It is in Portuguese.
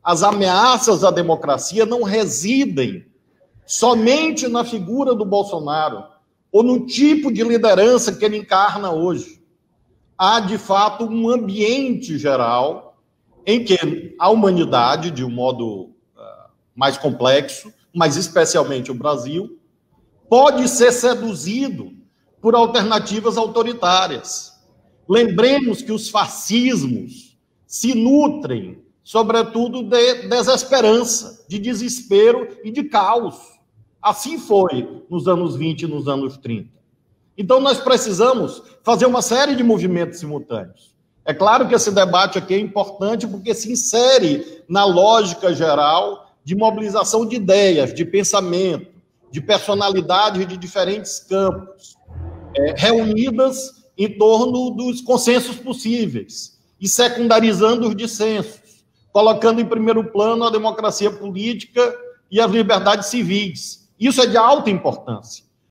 as ameaças à democracia não residem somente na figura do Bolsonaro ou no tipo de liderança que ele encarna hoje. Há, de fato, um ambiente geral em que a humanidade, de um modo mais complexo, mas especialmente o Brasil, pode ser seduzido por alternativas autoritárias. Lembremos que os fascismos se nutrem, sobretudo, de desesperança, de desespero e de caos. Assim foi nos anos 20 e nos anos 30. Então, nós precisamos fazer uma série de movimentos simultâneos. É claro que esse debate aqui é importante porque se insere na lógica geral de mobilização de ideias, de pensamento, de personalidades de diferentes campos, reunidas em torno dos consensos possíveis e secundarizando os dissensos, colocando em primeiro plano a democracia política e as liberdades civis. Isso é de alta importância.